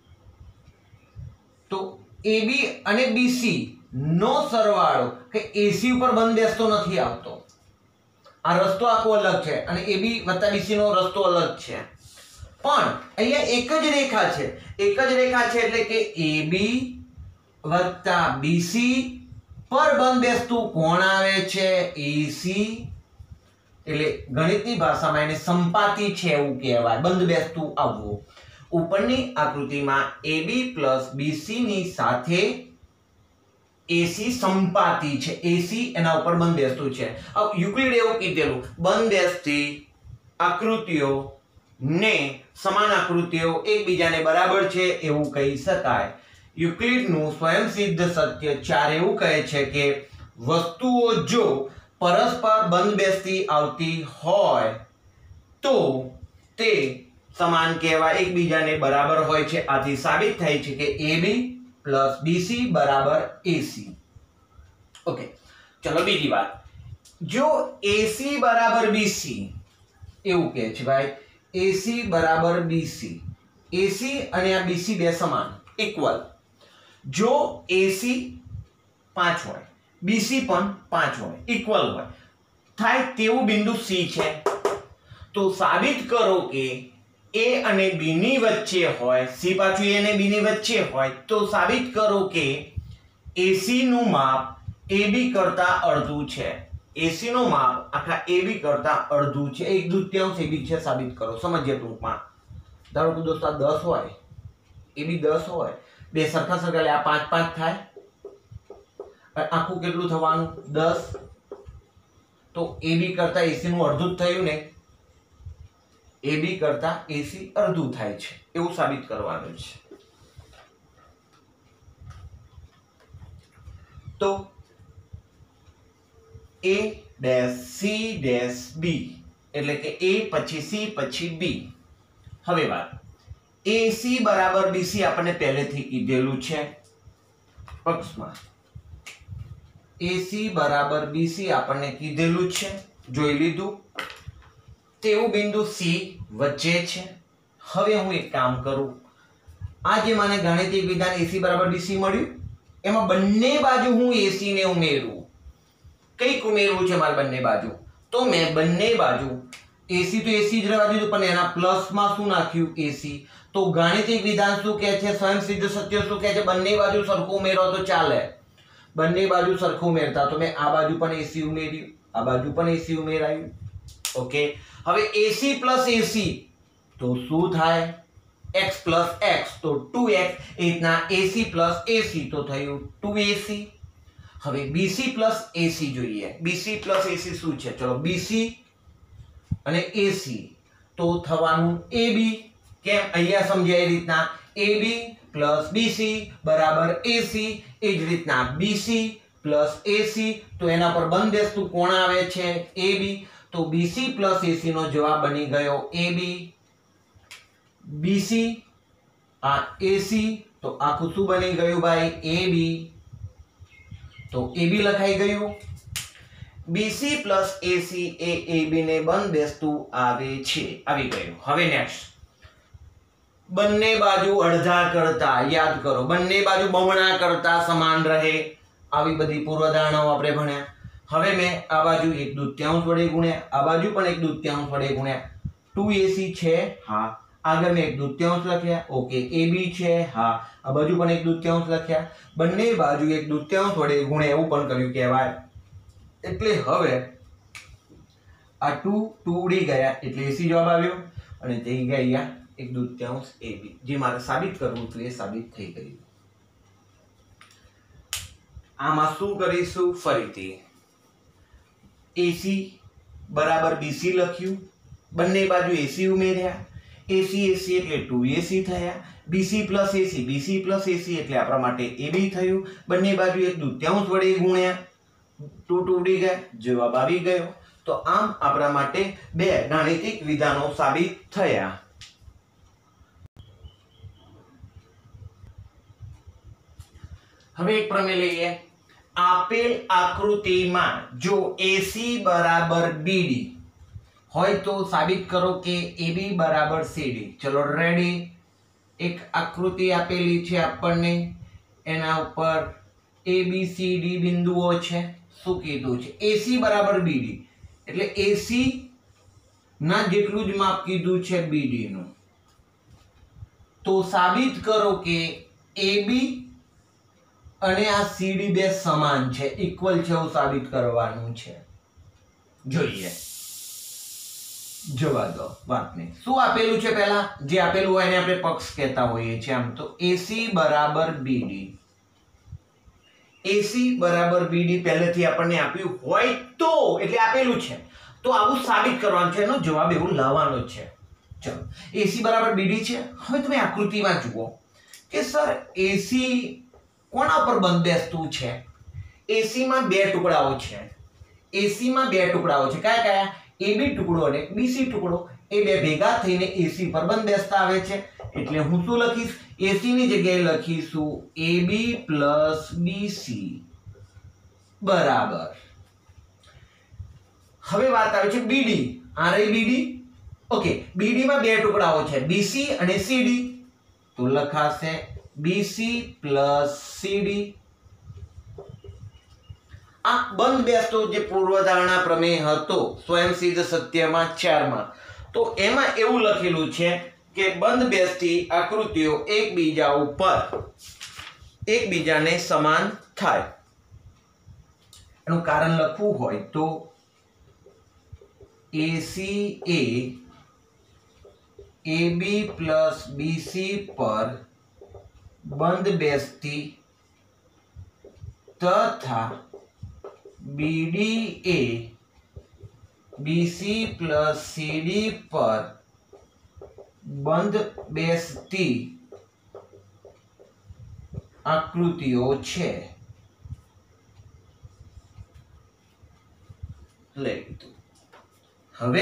તો એ બી અને બીસી નો સરવાળો કે એસી ઉપર બંધબેસતો નથી આવતો। આ રસ્તો આખો અલગ છે અને એ બી વત્તા બીસી નો રસ્તો અલગ છે, પણ અહીંયા એક જ રેખા છે, એક જ રેખા છે એટલે કે એ બી વત્તા બીસી पर बंधबेसतुं कोण आवे छे? एसी। એટલે ગણિતની ભાષામાં એને સંપાતી છે એવું કહેવાય, બંધબેસતું આવવું। ઉપરની આકૃતિમાં A B plus B C ની સાથે A C સંપાતી છે, A C એના ઉપર બંધબેસતું છે। હવે યુક્લિડ એવું કીધેલું બંધબેસતી આકૃતિઓ ને સમાન આકૃતિઓ એકબીજાને બરાબર છે એવું કહી શકાય। યુક્લિડનું સ્વયંસિદ્ધ સત્ય ચાર એવું કહે છે કે વસ્તુઓ જો પરસ્પર બંધબેસતી આવતી હોય તો તે સમાન કહેવાય, એકબીજાને બરાબર હોય છે। આથી સાબિત થાય છે કે A B plus B C બરાબર A C। ઓકે, ચલો બીજી વાત, જો A C બરાબર B C એવું કહે છે ભાઈ, A C બરાબર B C, A C અને આ B C બે સમાન ઇક્વલ। જો એસી પાંચ હોય, બીસી પણ પાંચ હોય, ઇક્વલ હોય થાય તેવું બિંદુ સી છે, તો સાબિત કરો કે એ અને બી ની વચ્ચે હોય, સી પાછું એ અને બી ની વચ્ચે હોય, તો સાબિત કરો કે એસી નું માપ એબી કરતા અડધું છે। એસી નું માપ આખા એબી કરતા અડધું છે, એક દૂતીયાંશ એબી છે, સાબિત કરો। સમજીએ ટૂંકમાં। ધારો કે દોસ્તો દસ હોય, એબી દસ હોય, બે સરખા સરખા એટલે આ પાંચ પાંચ થાય, આખું કેટલું થવાનું? દસ। તો એબી કરતા એસી નું અડધું જ થયું ને, એબી કરતા એસી અડધું થાય છે એવું સાબિત કરવાનું છે। તો A dash C dash B એટલે કે A પછી C પછી B। હવે વાત A C બરાબર B C આપણને પહેલેથી કીધેલું છે પક્ષમાં, A C બરાબર B C આપણને કીધેલું છે, જોઈ લીધું। તેવું બિંદુ C વચ્ચે છે। હવે હું એક કામ કરું, આ જે મને ગાણિતિક વિધાન A C બરાબર B C મળ્યું એમાં બંને બાજુ હું A C ને ઉમેરું। કઈક ઉમેરવું છે મારે બંને બાજુ, તો મેં બંને બાજુ AC તો AC જ રહેવા દીધું, પણ એના પ્લસમાં શું નાખ્યું? A C। તો ગાણિતિક વિધાન શું કહે છે? સ્વયંસિદ્ધ સત્ય શું કહે છે? બંને બાજુ સરખું ઉમેરો તો ચાલે। બંને બાજુ સરખું ઉમેરતા તો મેં આ બાજુ પણ A C ઉમેર્યું, આ બાજુ પણ A C ઉમેરાયું। ઓકે, હવે A C plus A C તો શું થાય? x plus x તો टू x, એ રીતના A C plus A C તો થયું टू A C। હવે B C plus A C જોઈએ, B C plus A C શું છે? ચલો B C અને A C તો થવાનું A B। કેમ? અહીંયા સમજાય એ રીતના A B plus B C બરાબર A C, એ જ રીતના B C plus A C તો એના પર બંધબેસતું કોણ આવે છે? A B। તો B C plus A C નો જવાબ બની ગયો A B। B C આ A C તો આખું શું બની ગયું ભાઈ? A B। તો A B લખાઈ ગયું। B C plus A C A A B ને બંધબેસતું આવે છે, આવી ગયું। હવે નેક્સ્ટ બંને બાજુ અડધા કરતા, યાદ કરો, બંને બાજુ બમણા કરતા સમાન રહે, આવી બધી પૂર્વધારણાઓ આપણે ભણ્યા. હવે મેં આ બાજુ એક દૂત્યાંશ વડે ગુણ્યા, આ બાજુ પણ એક દૂત્યાંશ વડે ગુણ્યા. ટુ એસી છે, હા. આગળ મેં એક દૂત્યાંશ લખ્યા, ઓકે. એબી છે, હા. આ બાજુ પણ એક દૂત્યાંશ લખ્યા. બંને બાજુ એક દૂત્યાંશ વડે ગુણ્યા એવું પણ કર્યું કહેવાય. એટલે હવે આ ટુ ટુ ઉડી ગયા એટલે એસી જવાબ આવ્યો અને તે ગયા એક દૂત્યાંશ એબી. જે મારે સાબિત કરવું હતું એ સાબિત થઈ ગયું. આમાં શું કરીશું? ફરીથી એસી બરાબર બીસી લખ્યું, બંને બાજુ એસી ઉમેર્યા, એસી એસી એટલે ટુ એસી થયા, BC plus AC, BC plus AC એટલે આપણા માટે એબી થયું. બંને બાજુ એક દૂત્યાંશ વડે ગુણ્યા, ટુ ટુ ઉડી ગયા, જવાબ આવી ગયો. તો આમ આપણા માટે બે ગાણિતિક વિધાનો સાબિત થયા. હવે એક પ્રમેય લઈએ. આપેલ આકૃતિમાં જો એસી બરાબર બીડી હોય તો સાબિત કરો કે એબી બરાબર સીડી. ચલો રેડી. એક આકૃતિ આપેલી છે આપણને, એના ઉપર એ બી સી ડી બિંદુઓ છે. શું કીધું છે? એસી બરાબર બીડી એટલે એસી ના જેટલું જ માપ કીધું છે બીડી નું. તો સાબિત કરો કે એબી અને આ સીડી બે સમાન છે, ઇક્વલ છે એવું સાબિત કરવાનું છે. જોઈએ, જવા દો વાતને. શું આપેલું છે? પહેલા જે આપેલું હોય એને આપણે પક્ષ કહેતા હોઈએ છીએ. આમ તો એસી બરાબર બીડી, એસી બરાબર બીડી પહેલેથી આપણને આપ્યું હોય તો, એટલે આપેલું છે તો આવું સાબિત કરવાનું છે, એનો જવાબ એવું લાવવાનો છે. ચલો, એસી બરાબર બીડી છે. હવે તમે આકૃતિમાં જુઓ કે સર એસી કોના પર બંધબેસતું છે? એસી માં બે ટુકડાઓ છે. એસી માં બે ટુકડાઓ છે. કયા કયા? એબી ટુકડો અને બીસી ટુકડો. એ બે ભેગા થઈને એસી પર બંધબેસતા આવે છે. એટલે હું શું લખીશ? એસી ની જગ્યાએ લખીશું એબી પ્લસ બીસી બરાબર. હવે વાત આવે છે બીડી. આ રહી બીડી. ઓકે, બીડી માં બે ટુકડાઓ છે, બીસી અને સીડી. તો લખાશે બીસી પ્લસ સીડી. આ બંધ બેસતો જે પૂર્વધારણા પ્રમેય હતો સ્વયંસિદ્ધ સત્યમાં ચાર માં, તો એમાં એવું લખેલું છે કે બંધ બેસતી આકૃતિઓ એકબીજા ઉપર એકબીજાને સમાન થાય. એનું કારણ લખવું હોય તો એસી એ એબી પ્લસ બીસી પર બંધ બેસતી તથા બીડી એ બીસી પ્લસ સીડી પર બંધ બેસતી આકૃતિઓ છે. લઈ લીધું. હવે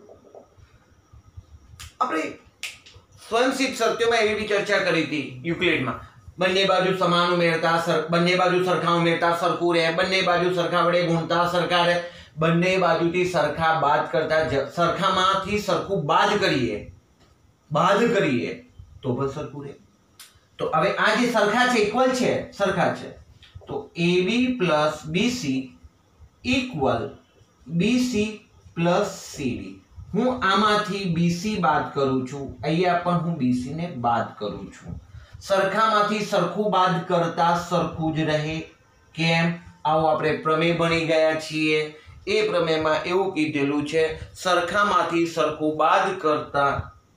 આપણે સ્વયંસિદ્ધ સત્યોમાં એવી બી ચર્ચા કરી હતી યુક્લિડમાં. બંને બાજુ સમાન ઉમેરતા, બંને બાજુ સરખા ઉમેરતા સરખું રહે, બંને બાજુ સરખા વડે ગુણતા સરખા રહે, બંને બાજુથી સરખા બાદ કરતા સરખામાંથી સરખું બાદ કરીએ બાદ કરીએ તો પણ સરખું રહે. તો હવે આ જે સરખા છે, ઇક્વલ છે, સરખા છે, તો AB plus BC equal BC plus CD. હું આમાંથી બીસી બાદ કરું છું, અહીંયા પણ હું બીસી ને બાદ કરું છું. સરખામાંથી સરખું બાદ કરતા સરખું જ રહે. કેમ? આવો આપણે પ્રમેય ભણી ગયા છીએ. એ પ્રમેયમાં એવું કીધેલું છે સરખામાંથી સરખું બાદ કરતા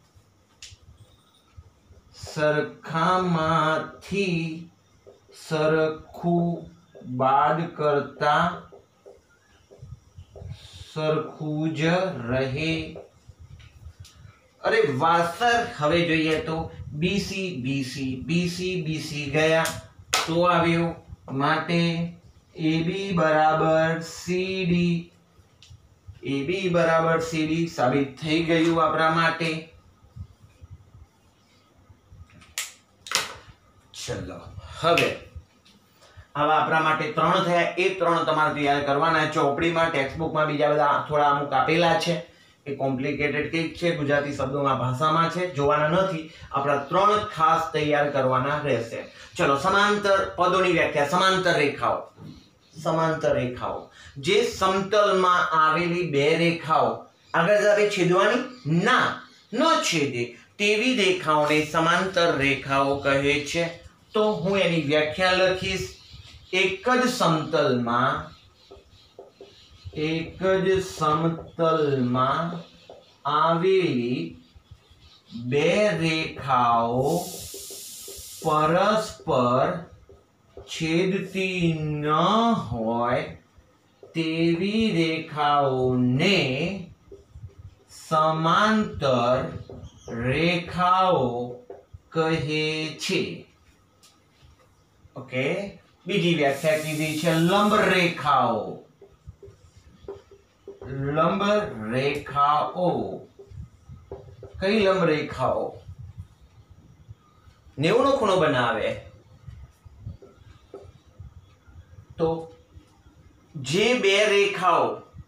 સરખામાંથી સરખું બાદ કરતા સરખું જ રહે. અરે વાસર. હવે જોઈએ તો બીસી બીસી બીસી બીસી ગયા તો આવ્યું માટે એબી બરાબર સીડી. એબી બરાબર સીડી સાબિત થઈ ગયું આપણા માટે. ચલો, હવે આવા આપણા માટે ત્રણ થયા. એ ત્રણ તમારે તૈયાર કરવાના. ચોપડીમાં ટેક્સ્ટબુકમાં બીજા બધા થોડા અમુક આપેલા છે એ કોમ્પ્લિકેટેડ કંઈક છે, ગુજરાતી શબ્દોમાં ભાષામાં છે, જોવાના નથી. આપણા ત્રણ ખાસ તૈયાર કરવાના રહેશે. ચલો, સમાંતર પદોની વ્યાખ્યા. સમાંતર રેખાઓ. સમાંતર રેખાઓ જે સમતલમાં આવેલી બે રેખાઓ આગળ જાવે છેદવાની ના ન છેદે તેવી રેખાઓને સમાંતર રેખાઓ કહે છે. તો હું એની વ્યાખ્યા લખીશ. એક જ સમતલમાં એક જ સમતલમાં આવેલી બે રેખાઓ પરસ્પર છેદતી ન હોય તેવી રેખાઓને સમાંતર રેખાઓ કહે છે. ઓકે, બીજી વ્યાખ્યા કીધી છે લંબ રેખાઓ. લંબ રેખાઓ. કઈ લંબ રેખાઓ? નેવું નો ખૂણો બનાવે તો જે બે રેખાઓ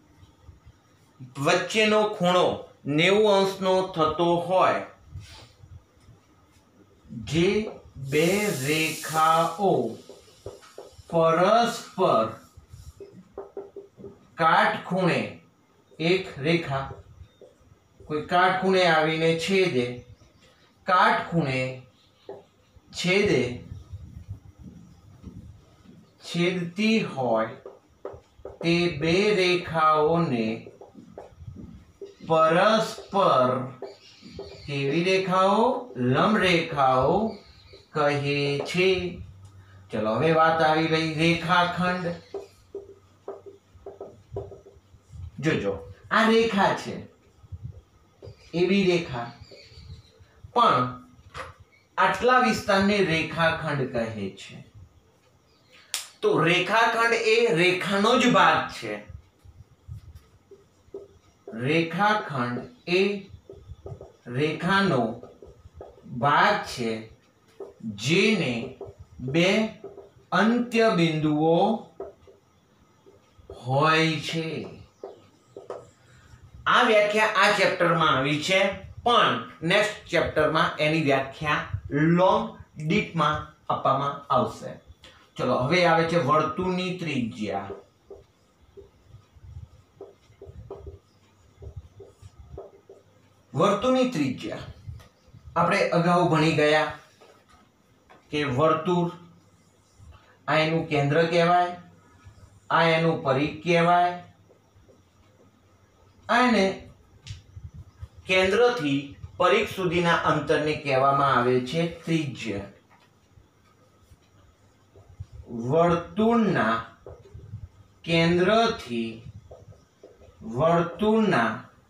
વચ્ચેનો ખૂણો નેવું અંશનો થતો હોય, જે બે રેખાઓ પરસ્પર કાટખૂણે, એક રેખા કોઈ કાટખૂણે આવીને છેદે, કાટખૂણે છેદે છેદતી હોય તે બે રેખાઓને પરસ્પર કેવી રેખાઓ? લંબ રેખાઓ કહે છે. ચલો, હવે વાત આવી ગઈ રેખાખંડ. જોજો, આ રેખા છે, એવી રેખા, પણ આટલા વિસ્તારને રેખાખંડ કહે છે. તો રેખાખંડ એ રેખાનો જ ભાગ છે. રેખાખંડ એ રેખાનો ભાગ છે જેને બે અંત્ય બિંદુઓ હોય છે. આ વ્યાખ્યા આ ચેપ્ટરમાં આવી છે, પણ નેક્સ્ટ ચેપ્ટરમાં એની વ્યાખ્યા લોંગ ડીપમાં આપવામાં આવશે. ચલો, હવે આવે છે વર્તુળની ત્રિજ્યા. વર્તુળની ત્રિજ્યા આપણે અગાઉ ભણી ગયા કે વર્તુળ આ એનું કેન્દ્ર કહેવાય, આ એનું પરિઘ કહેવાય, અને કેન્દ્રથી પરિઘ સુધીના અંતરને કહેવામાં આવે છે ત્રિજ્યા. વર્તુળના કેન્દ્રથી વર્તુળના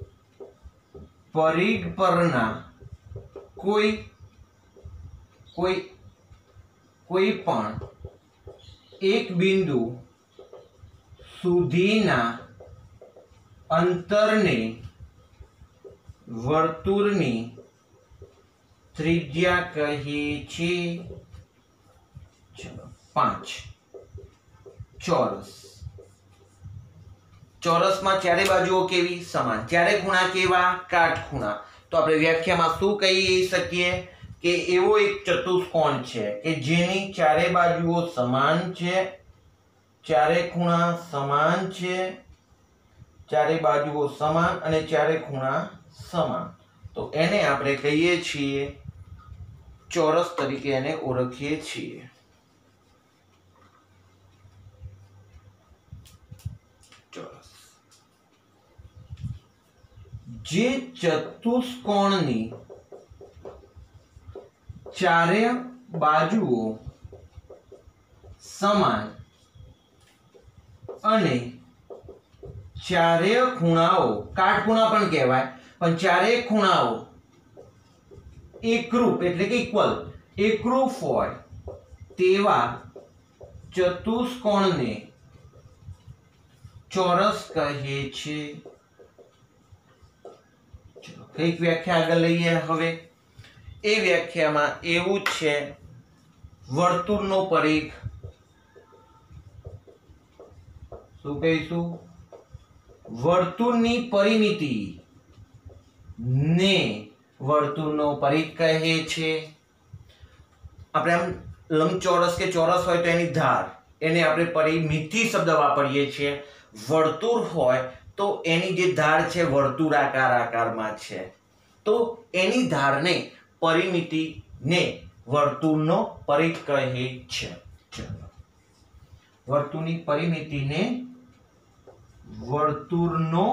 પરિઘ પરના કોઈ કોઈ કોઈ પણ એક બિંદુ સુધીના અંતરને વર્તુળની ત્રિજ્યા કહે છે. ચલો, પાંચ. ચોરસ. ચોરસમાં ચારે બાજુઓ કેવી? સમાન. ચારે ખૂણા કેવા? કાટખૂણા. તો આપણે વ્યાખ્યામાં શું કહી શકીએ કે એવો એક ચતુષ્કોણ છે કે જેની ચારે બાજુઓ સમાન છે, ચારે ખૂણા સમાન છે, ચારે બાજુઓ સમાન અને ચારે ખૂણા સમાન. તો એને આપણે કહીએ છીએ ચોરસ તરીકે એને ઓળખીએ છીએ. ચોરસ. જે ચતુષ્કોણની ચારે બાજુઓ સમાન અને ચારે ખૂણાઓ, કાટખૂણા પણ કહેવાય, પણ ચારે ખૂણાઓ એકરૂપ એટલે કે ઇક્વલ એકરૂપ હોય તેવા ચતુષ્કોણને ચોરસ કહે છે. ચલો, કઈક વ્યાખ્યા આગળ લઈએ. હવે એ વ્યાખ્યામાં એવું છે વર્તુળનો પરિઘ. શું કહીશું? વર્તુળની પરિમિતિ. ને વર્તુળનો પરિઘ કહે છે. આપણે આમ લંબચોરસ કે ચોરસ હોય તો એની ધાર, એને આપણે પરિમિતિ શબ્દ વાપરીએ છીએ. વર્તુળ હોય તો એની જે ધાર છે વર્તુળાકાર આકારમાં છે, તો એની ધારને પરિમિતિને વર્તુળનો પરિઘ કહે છે. વર્તુળની પરિમિતિને વર્તુળનો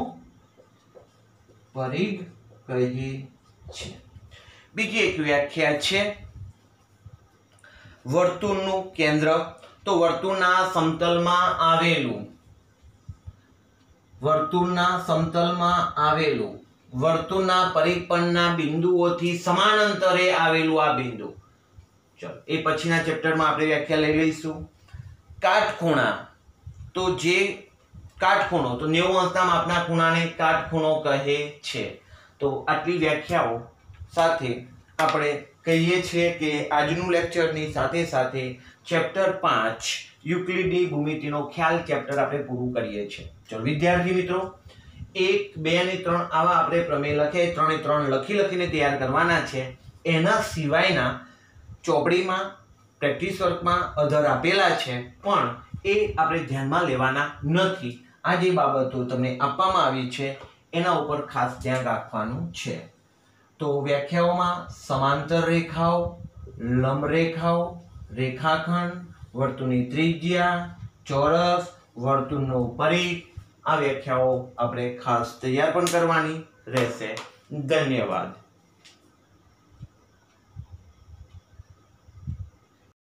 પરિઘ કહે છે. બીજી એક વ્યાખ્યા છે વર્તુળનું કેન્દ્ર. તો વર્તુળના સમતલમાં આવેલું વર્તુળના સમતલમાં આવેલું વર્તુળના પરિઘ પરના બિંદુઓથી સમાંતરે આવેલું આ બિંદુ. ચલો એ પછીના ચેપ્ટરમાં આપણે વ્યાખ્યા લઈ લઈશું. કાટખૂણા, તો જે કાટખૂણો તો નેવું અંશના માપના ખૂણાને કાટખૂણો કહે છે. તો આટલી વ્યાખ્યાઓ સાથે આપણે કહીએ છીએ કે આજનું લેક્ચરની સાથે સાથે ચેપ્ટર પાંચ યુક્લિડની ભૂમિતિનો ખ્યાલ ચેપ્ટર આપણે પૂરું કરીએ છીએ. ચલો વિદ્યાર્થી મિત્રો, એક બે અને ત્રણ આવા આપણે પ્રમેય લખે ત્રણે ત્રણ લખી લખીને તૈયાર કરવાના છે. એના સિવાયના ચોપડીમાં પ્રેક્ટિસ વર્કમાં અધર આપેલા છે, પણ એ આપણે ધ્યાનમાં લેવાના નથી. આ જે બાબતો તમને આપવામાં આવી છે એના ઉપર ખાસ ધ્યાન રાખવાનું છે. તો વ્યાખ્યાઓમાં સમાંતર રેખાઓ, લંબ રેખાઓ, રેખાખંડ, વર્તુળની ત્રિજ્યા, ચોરસ, વર્તુળનો પરિઘ, આ વ્યાખ્યાઓ આપણે ખાસ તૈયાર પણ કરવાની રહેશે. ધન્યવાદ.